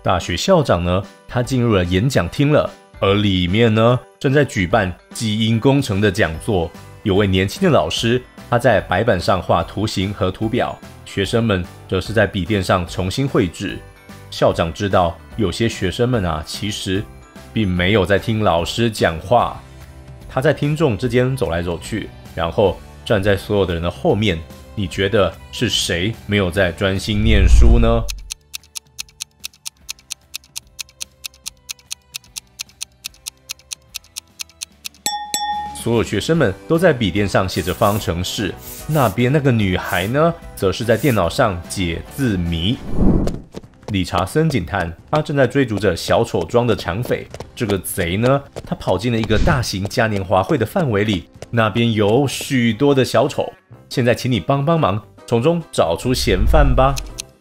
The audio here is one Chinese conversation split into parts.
大学校长呢，他进入了演讲厅了，而里面呢正在举办基因工程的讲座。有位年轻的老师，他在白板上画图形和图表，学生们则是在笔电上重新绘制。校长知道有些学生们啊，其实并没有在听老师讲话，他在听众之间走来走去，然后站在所有的人的后面。你觉得是谁没有在专心念书呢？所有学生们都在笔电上写着方程式，那边那个女孩呢，则是在电脑上解字谜。理查森警探，他正在追逐着小丑庄的抢匪。这个贼呢，他跑进了一个大型嘉年华会的范围里，那边有许多的小丑。现在请你帮帮忙，从中找出嫌犯吧。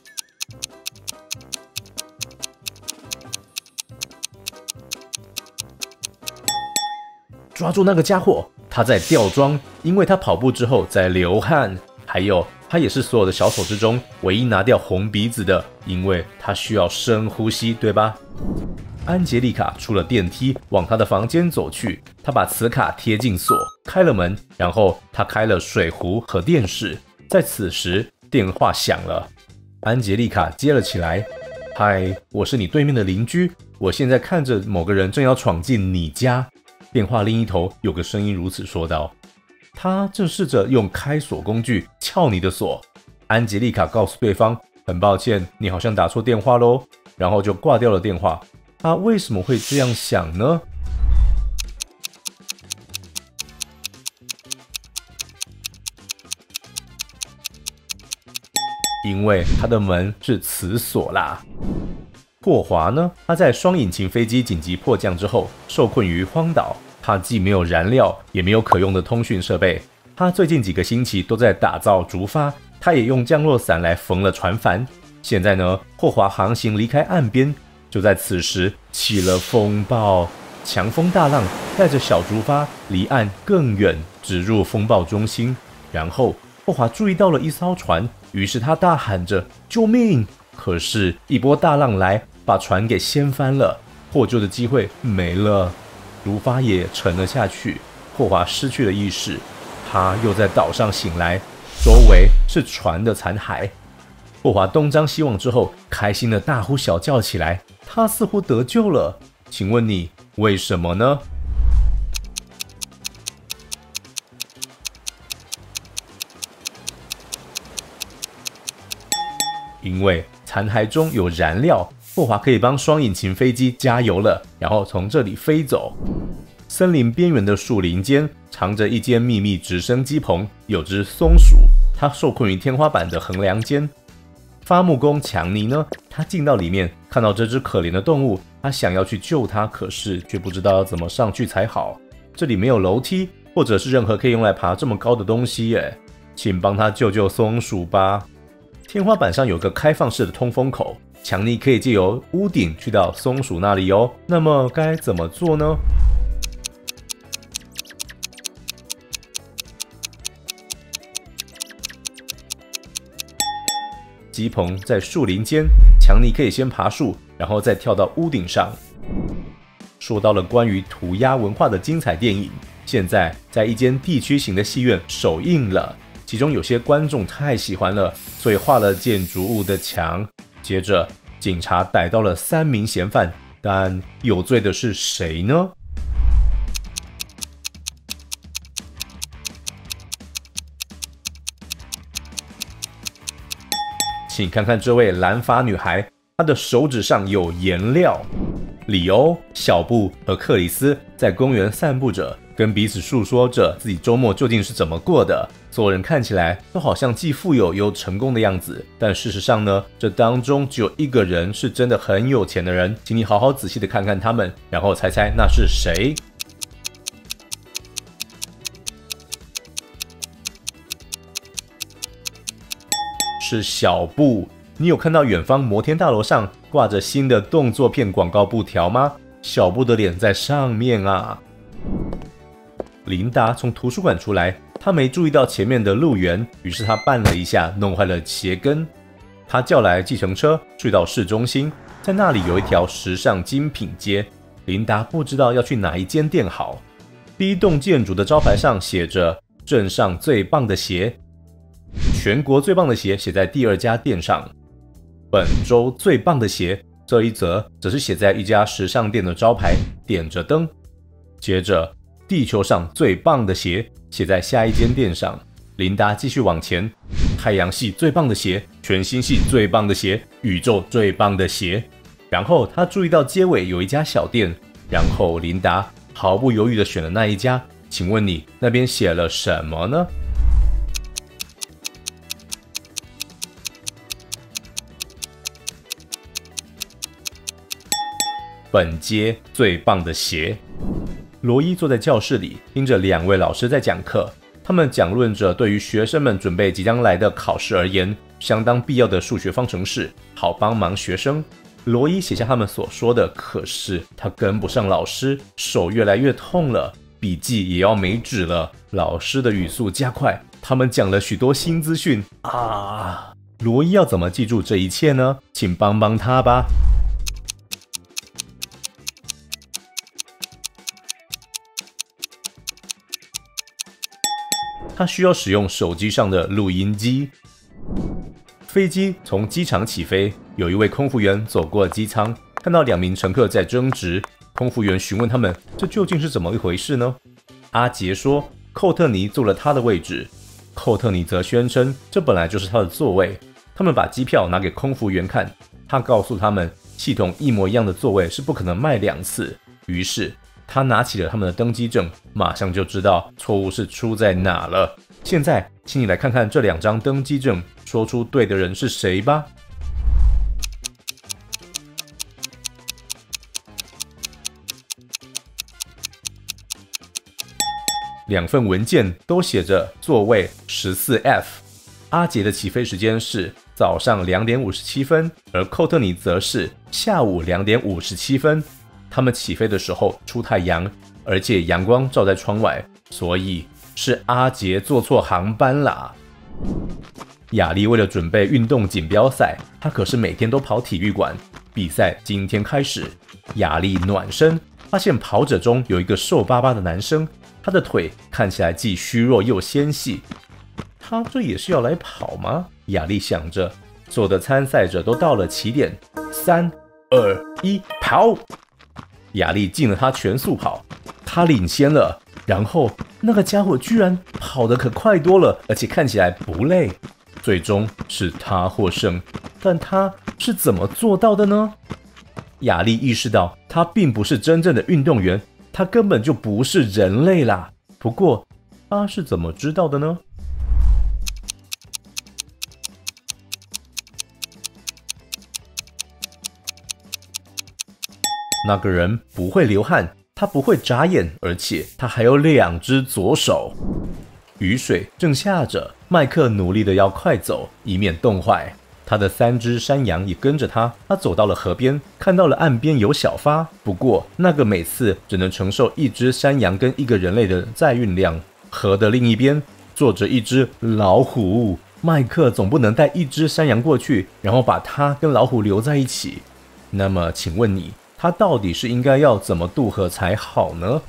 抓住那个家伙，他在吊装，因为他跑步之后在流汗。还有，他也是所有的小丑之中唯一拿掉红鼻子的，因为他需要深呼吸，对吧？安杰丽卡出了电梯，往她的房间走去。她把磁卡贴进锁，开了门，然后她开了水壶和电视。在此时，电话响了，安杰丽卡接了起来：“嗨，我是你对面的邻居，我现在看着某个人正要闯进你家。”电话另一头有个声音如此说道：“他正试着用开锁工具撬你的锁。”安杰丽卡告诉对方：“很抱歉，你好像打错电话咯。”然后就挂掉了电话。他为什么会这样想呢？因为他的门是磁锁啦。霍华呢，他在双引擎飞机紧急迫降之后，受困于荒岛。他既没有燃料，也没有可用的通讯设备。他最近几个星期都在打造竹筏，他也用降落伞来缝了船帆。现在呢，霍华航行离开岸边。就在此时，起了风暴，强风大浪带着小竹筏离岸更远，直入风暴中心。然后霍华注意到了一艘船，于是他大喊着救命！可是，一波大浪来，把船给掀翻了，获救的机会没了，竹筏也沉了下去。霍华失去了意识，他又在岛上醒来，周围是船的残骸。霍华东张西望之后，开心的大呼小叫起来。他似乎得救了，请问你为什么呢？因为残骸中有燃料，霍华可以帮双引擎飞机加油了，然后从这里飞走。森林边缘的树林间藏着一间秘密直升机棚，有只松鼠，它受困于天花板的横梁间。伐木工强尼呢，他进到里面，看到这只可怜的动物，他想要去救它，可是却不知道要怎么上去才好。这里没有楼梯，或者是任何可以用来爬这么高的东西耶，请帮他救救松鼠吧。天花板上有个开放式的通风口，强尼可以借由屋顶去到松鼠那里哦。那么该怎么做呢？机棚在树林间，强尼可以先爬树，然后再跳到屋顶上。说到了关于涂鸦文化的精彩电影，现在在一间地区型的戏院首映了，其中有些观众太喜欢了，所以画了建筑物的墙。接着，警察逮到了3名嫌犯，但有罪的是谁呢？请看看这位蓝发女孩，她的手指上有颜料。里欧、小布和克里斯在公园散步着，跟彼此诉说着自己周末究竟是怎么过的。所有人看起来都好像既富有又成功的样子，但事实上呢，这当中只有一个人是真的很有钱的人，请你好好仔细的看看他们，然后猜猜那是谁。是小布。你有看到远方摩天大楼上挂着新的动作片广告布条吗？小布的脸在上面啊。琳达从图书馆出来，她没注意到前面的路缘，于是她绊了一下，弄坏了鞋跟。她叫来计程车，去到市中心。 在那里有一条时尚精品街，琳达不知道要去哪一间店好。第一栋建筑的招牌上写着“镇上最棒的鞋”，全国最棒的鞋写在第二家店上。本周最棒的鞋这一则则是写在一家时尚店的招牌，点着灯。接着，地球上最棒的鞋写在下一间店上。琳达继续往前，太阳系最棒的鞋，全星系最棒的鞋，宇宙最棒的鞋。然后她注意到街尾有一家小店，然后琳达毫不犹豫地选了那一家。请问你那边写了什么呢？本街最棒的鞋。罗伊坐在教室里，听着2位老师在讲课。他们讲论着对于学生们准备即将来的考试而言相当必要的数学方程式，好帮忙学生。罗伊写下他们所说的，可是他跟不上老师，手越来越痛了，笔记也要没纸了。老师的语速加快，他们讲了许多新资讯啊！罗伊要怎么记住这一切呢？请帮帮他吧。他需要使用手机上的录音机。飞机从机场起飞，有一位空服员走过机舱，看到2名乘客在争执。空服员询问他们，这究竟是怎么一回事呢？阿杰说，寇特尼坐了他的位置，寇特尼则宣称这本来就是他的座位。他们把机票拿给空服员看，他告诉他们，系统一模一样的座位是不可能卖2次。于是他拿起了他们的登机证，马上就知道错误是出在哪了。现在，请你来看看这2张登机证，说出对的人是谁吧。2份文件都写着座位 14F。阿杰的起飞时间是早上2点57分，而寇特尼则是下午2点57分。他们起飞的时候出太阳，而且阳光照在窗外，所以是阿杰坐错航班啦。雅丽为了准备运动锦标赛，她可是每天都跑体育馆。比赛今天开始，雅丽暖身，发现跑者中有一个瘦巴巴的男生，他的腿看起来既虚弱又纤细。他这也是要来跑吗？雅丽想着。所有的参赛者都到了起点，3、2、1，跑！雅丽进了他全速跑，他领先了。然后那个家伙居然跑得可快多了，而且看起来不累。最终是他获胜，但他是怎么做到的呢？雅丽意识到他并不是真正的运动员，他根本就不是人类啦。不过他是怎么知道的呢？那个人不会流汗，他不会眨眼，而且他还有2只左手。雨水正下着，麦克努力的要快走，以免冻坏。他的3只山羊也跟着他。他走到了河边，看到了岸边有小发，不过那个每次只能承受1只山羊跟1个人类的载运量。河的另一边坐着1只老虎，麦克总不能带1只山羊过去，然后把它跟老虎留在一起。那么请问你，他到底是应该要怎么渡河才好呢？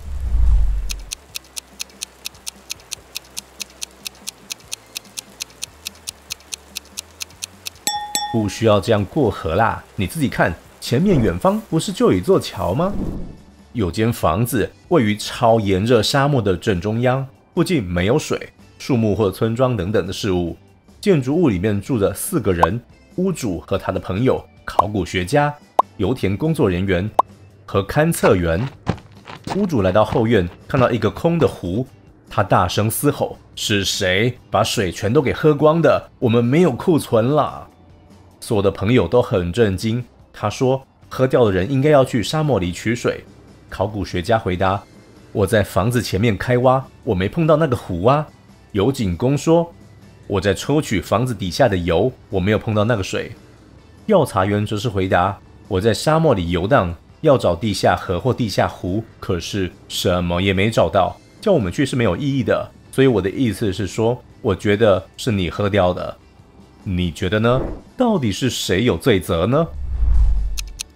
不需要这样过河啦，你自己看，前面远方不是就有一座桥吗？有间房子位于超炎热沙漠的正中央，附近没有水、树木或村庄等等的事物。建筑物里面住着4个人，屋主和他的朋友、考古学家、油田工作人员和勘测员。屋主来到后院，看到一个空的湖，他大声嘶吼：“是谁把水全都给喝光的？我们没有库存啦！”所有的朋友都很震惊。他说：“喝掉的人应该要去沙漠里取水。”考古学家回答：“我在房子前面开挖，我没碰到那个湖啊。”油井工说：“我在抽取房子底下的油，我没有碰到那个水。”调查员则是回答：“我在沙漠里游荡，要找地下河或地下湖，可是什么也没找到，叫我们去是没有意义的。所以我的意思是说，我觉得是你喝掉的。你觉得呢？到底是谁有罪责呢？”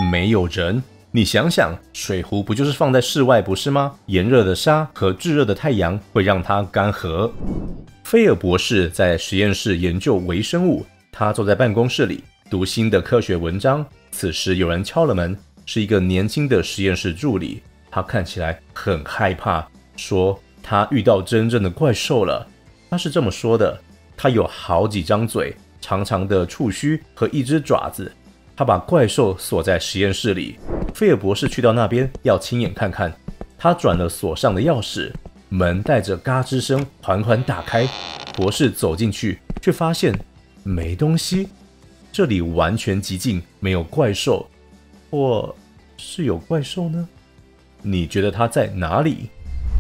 没有人。你想想，水壶不就是放在室外不是吗？炎热的沙和炙热的太阳会让它干涸。菲尔博士在实验室研究微生物，他坐在办公室里读新的科学文章。此时有人敲了门，是一个年轻的实验室助理，他看起来很害怕，说他遇到真正的怪兽了。他是这么说的：他有好几张嘴，长长的触须和一只爪子。他把怪兽锁在实验室里。菲尔博士去到那边要亲眼看看。他转了锁上的钥匙，门带着嘎吱声缓缓打开。博士走进去，却发现没东西。这里完全寂静，没有怪兽，或是有怪兽呢？你觉得它在哪里？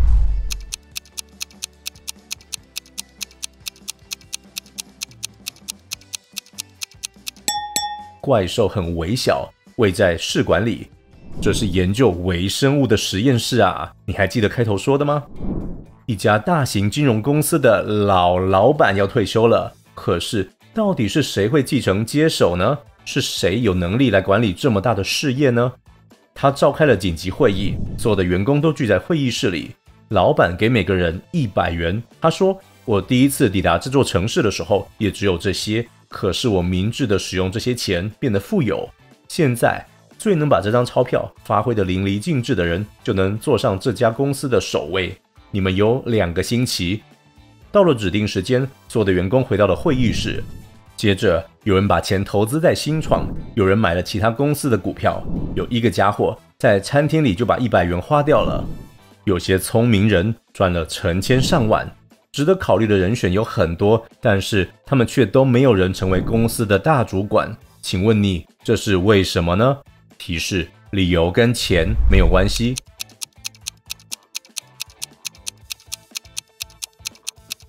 怪兽很微小，位在试管里。这是研究微生物的实验室啊！你还记得开头说的吗？一家大型金融公司的老板要退休了，可是到底是谁会继承接手呢？是谁有能力来管理这么大的事业呢？他召开了紧急会议，所有的员工都聚在会议室里。老板给每个人100元。他说：“我第一次抵达这座城市的时候，也只有这些。可是我明智地使用这些钱，变得富有。现在最能把这张钞票发挥得淋漓尽致的人，就能坐上这家公司的首位。你们有2个星期。”到了指定时间，所有的员工回到了会议室。接着，有人把钱投资在新创，有人买了其他公司的股票，有一个家伙在餐厅里就把100元花掉了。有些聪明人赚了成千上万。值得考虑的人选有很多，但是他们却都没有人成为公司的大主管。请问你，这是为什么呢？提示：理由跟钱没有关系。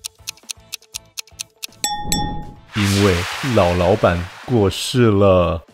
因为老板过世了。